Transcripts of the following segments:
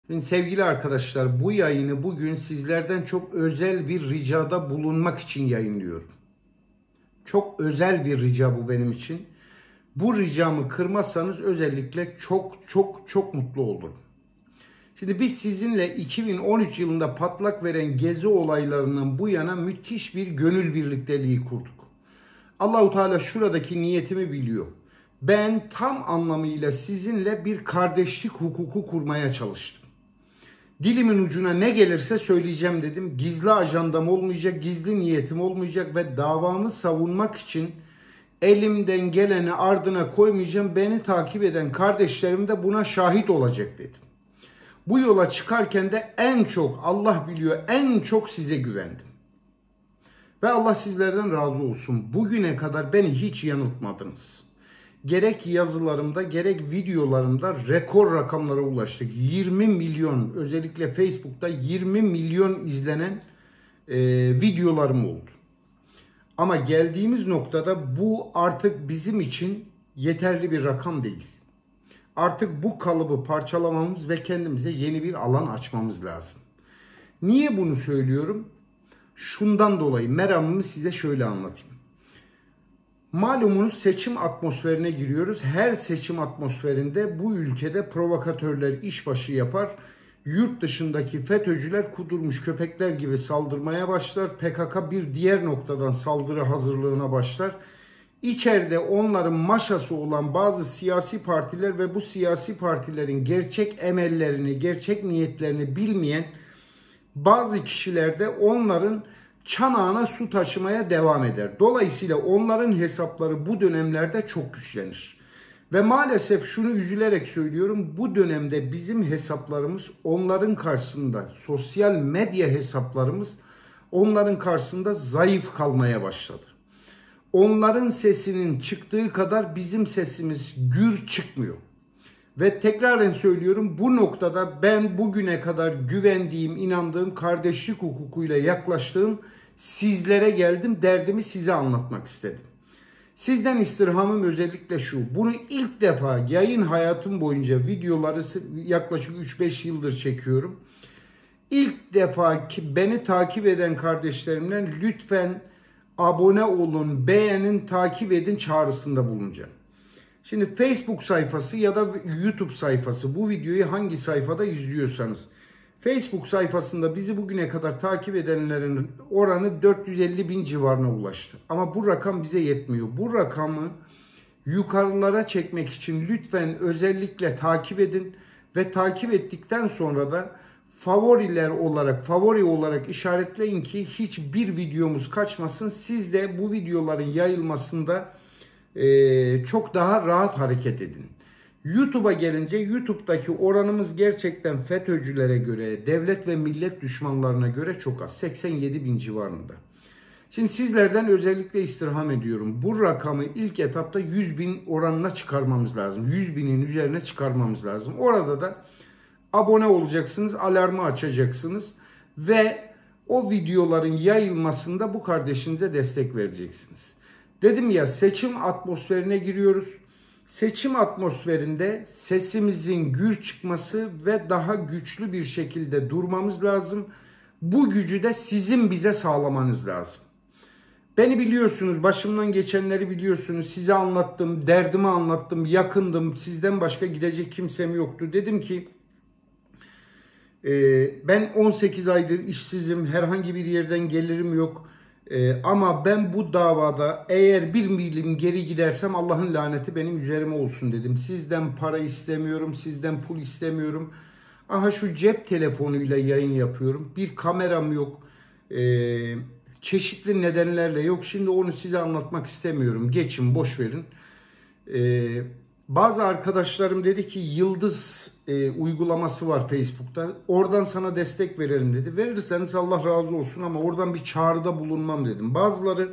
Şimdi sevgili arkadaşlar, bu yayını bugün sizlerden çok özel bir ricada bulunmak için yayınlıyorum. Çok özel bir rica bu benim için. Bu ricamı kırmazsanız özellikle çok mutlu olurum. Şimdi biz sizinle 2013 yılında patlak veren gezi olaylarından bu yana müthiş bir gönül birlikteliği kurduk. Allahu Teala şuradaki niyetimi biliyor. Ben tam anlamıyla sizinle bir kardeşlik hukuku kurmaya çalıştım. Dilimin ucuna ne gelirse söyleyeceğim dedim. Gizli ajandam olmayacak, gizli niyetim olmayacak ve davamı savunmak için elimden geleni ardına koymayacağım. Beni takip eden kardeşlerim de buna şahit olacak dedim. Bu yola çıkarken de en çok Allah biliyor, en çok size güvendim. Ve Allah sizlerden razı olsun. Bugüne kadar beni hiç yanıltmadınız. Gerek yazılarımda gerek videolarımda rekor rakamlara ulaştık. 20 milyon, özellikle Facebook'ta 20 milyon izlenen videolarım oldu. Ama geldiğimiz noktada bu artık bizim için yeterli bir rakam değil. Artık bu kalıbı parçalamamız ve kendimize yeni bir alan açmamız lazım. Niye bunu söylüyorum? Şundan dolayı meramımı size şöyle anlatayım. Malumunuz seçim atmosferine giriyoruz. Her seçim atmosferinde bu ülkede provokatörler işbaşı yapar. Yurt dışındaki FETÖ'cüler kudurmuş köpekler gibi saldırmaya başlar. PKK bir diğer noktadan saldırı hazırlığına başlar. İçeride onların maşası olan bazı siyasi partiler ve bu siyasi partilerin gerçek emellerini, gerçek niyetlerini bilmeyen bazı kişiler de onların çanağına su taşımaya devam eder. Dolayısıyla onların hesapları bu dönemlerde çok güçlenir. Ve maalesef şunu üzülerek söylüyorum, bu dönemde bizim hesaplarımız onların karşısında, sosyal medya hesaplarımız onların karşısında zayıf kalmaya başladı. Onların sesinin çıktığı kadar bizim sesimiz gür çıkmıyor. Ve tekraren söylüyorum, bu noktada ben bugüne kadar güvendiğim, inandığım, kardeşlik hukukuyla yaklaştığım sizlere geldim, derdimi size anlatmak istedim. Sizden istirhamım özellikle şu, bunu ilk defa yayın hayatım boyunca videoları yaklaşık 3-5 yıldır çekiyorum. İlk defa ki beni takip eden kardeşlerimden lütfen abone olun, beğenin, takip edin çağrısında bulunacağım. Şimdi Facebook sayfası ya da YouTube sayfası, bu videoyu hangi sayfada izliyorsanız, Facebook sayfasında bizi bugüne kadar takip edenlerin oranı 450 bin civarına ulaştı. Ama bu rakam bize yetmiyor. Bu rakamı yukarılara çekmek için lütfen özellikle takip edin ve takip ettikten sonra da favori olarak işaretleyin ki hiçbir videomuz kaçmasın. Siz de bu videoların yayılmasında çok daha rahat hareket edin. YouTube'a gelince YouTube'daki oranımız gerçekten FETÖ'cülere göre, devlet ve millet düşmanlarına göre çok az. 87 bin civarında. Şimdi sizlerden özellikle istirham ediyorum. Bu rakamı ilk etapta 100 bin oranına çıkarmamız lazım. 100 binin üzerine çıkarmamız lazım. Orada da abone olacaksınız, alarmı açacaksınız ve o videoların yayılmasında bu kardeşinize destek vereceksiniz. Dedim ya, seçim atmosferine giriyoruz. Seçim atmosferinde sesimizin gür çıkması ve daha güçlü bir şekilde durmamız lazım. Bu gücü de sizin bize sağlamanız lazım. Beni biliyorsunuz, başımdan geçenleri biliyorsunuz. Size anlattım, derdimi anlattım, yakındım. Sizden başka gidecek kimsem yoktu. Dedim ki ben 18 aydır işsizim, herhangi bir yerden gelirim yok. Ama ben bu davada eğer bir milim geri gidersem Allah'ın laneti benim üzerime olsun dedim. Sizden para istemiyorum, sizden pul istemiyorum. Aha şu cep telefonuyla yayın yapıyorum. Bir kameram yok. Çeşitli nedenlerle yok. Şimdi onu size anlatmak istemiyorum. Geçin, boş verin. Bazı arkadaşlarım dedi ki Yıldız uygulaması var Facebook'ta. Oradan sana destek verelim dedi. Verirseniz Allah razı olsun ama oradan bir çağrıda bulunmam dedim. Bazıları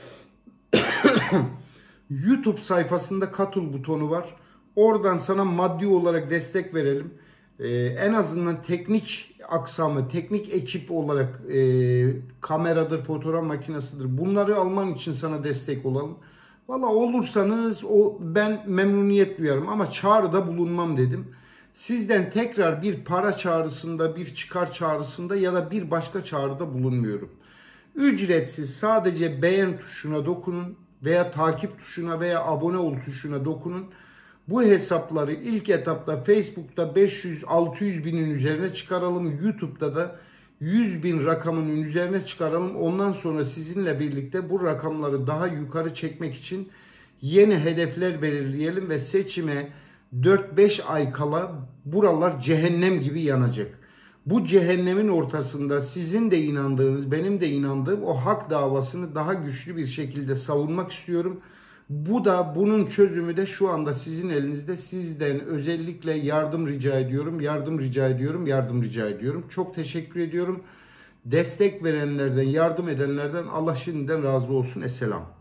YouTube sayfasında katıl butonu var. Oradan sana maddi olarak destek verelim. En azından teknik aksamı, teknik ekip olarak kameradır, fotoğraf makinesidir. Bunları alman için sana destek olalım. Valla olursanız ben memnuniyet duyarım ama çağrıda bulunmam dedim. Sizden tekrar bir para çağrısında, bir çıkar çağrısında ya da bir başka çağrıda bulunmuyorum. Ücretsiz, sadece beğen tuşuna dokunun veya takip tuşuna veya abone ol tuşuna dokunun. Bu hesapları ilk etapta Facebook'ta 500-600 binin üzerine çıkaralım. YouTube'da da 100 bin rakamının üzerine çıkaralım. Ondan sonra sizinle birlikte bu rakamları daha yukarı çekmek için yeni hedefler belirleyelim ve seçime 4-5 ay kala buralar cehennem gibi yanacak. Bu cehennemin ortasında sizin de inandığınız, benim de inandığım o hak davasını daha güçlü bir şekilde savunmak istiyorum. Bunun çözümü de şu anda sizin elinizde. Sizden özellikle yardım rica ediyorum, yardım rica ediyorum, yardım rica ediyorum. Çok teşekkür ediyorum. Destek verenlerden, yardım edenlerden Allah şimdiden razı olsun. Esselam.